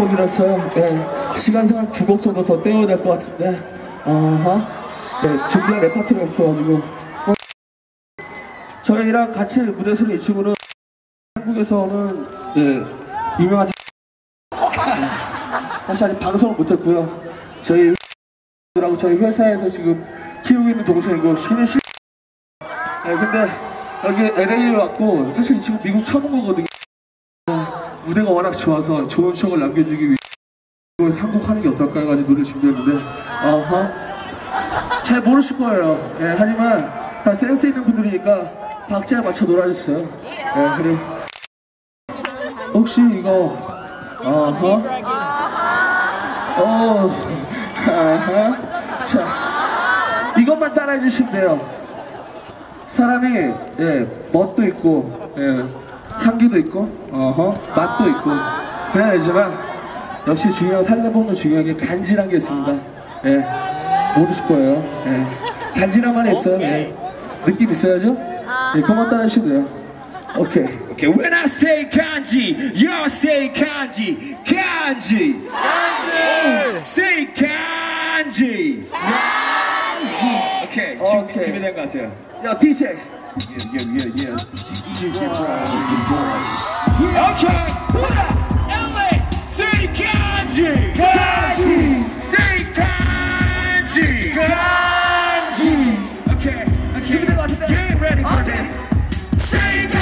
곡이라서 시간상 한 2곡 정도 더 떼어야 될 것 같은데 준비한 랩 파트가 있어가지고 저희랑 같이 무대 서는 이 친구는 한국에서는 유명하지 사실 아직 방송을 못했고요. 저희 회사에서 지금 키우고 있는 동생이고 신인 씨 근데 여기 LA에 왔고 사실 이 친구 미국 처음 온 거거든요. 무대가 워낙 좋아서 좋은 추억을 남겨주기 위해 한곡 하는 게 어떨까 해가지고 노래 준비했는데 잘 모르실 거예요. 하지만 다 센스 있는 분들이니까 박자에 맞춰 놀아주세요. 그리고 혹시 이거 자 이것만 따라해 주시면 돼요. 사람이 멋도 있고 향기도 있고 맛도 있고 그래야 되지만 역시 중요한 살려보면 중요한 게 간지란 게 있습니다. 모르실 거예요. 간지란만 있어요. 느낌 있어야죠. 그만 따라 하시면 돼요. 오케이. When I say kanji, you say kanji. Kanji. Say kanji. 오케이. 지금 준비된 것 같아요. 야 DJ. 오케이. LA. Say kanji. Kanji. Say kanji. Kanji. 오케이. 준비된 것 같은데. Get ready for this. Say kanji.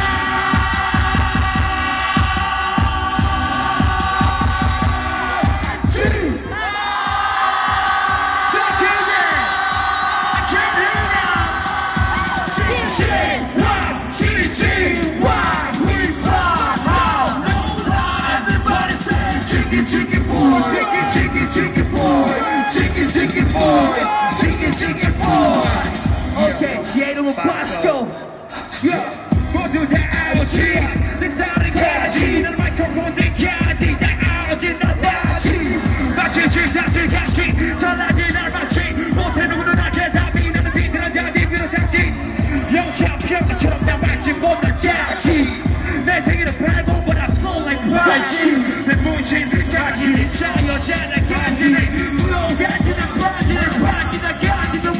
Okay, 얘 이름은 Bosco. 모두 다 알지. 내 다리까지 난 마이크로폰 대까지 다 알지 난 나지. 마치 사실 같이 전하지 날 마치 못해 누구도 나게 답이 나는 비틀한 자리 위로 잡지. 영창평가처럼 난 말지 못난 자지. 내 생일은 발목보다 flow like party. 내 문신까지 저 여자나 간지. 무너가지는 빠지는 빠지는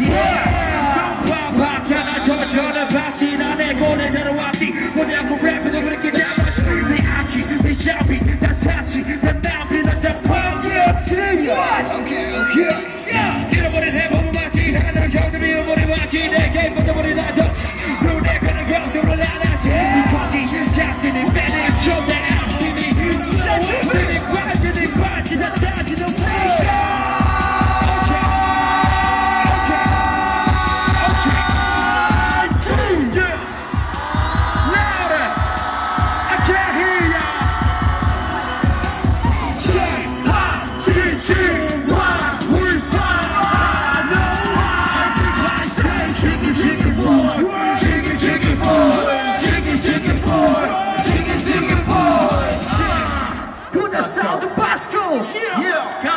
봤잖아 저전에 봤지 나내 고래 데려왔지 고대하고 랩에도 그렇게 잡았지 내 악기 내 샤비 다 사실 다 남비 다 펑이었으면 잃어버린 해보면 마치 하늘을 경험이 잃어버린 마치 내게 뻗어버린 나죠 눈에 그는 경험을 안하지 거기 잡히는 배는 쇼다 앞뒤니 쓰니 빠지니 다 따지는 Put that sound to Bosco.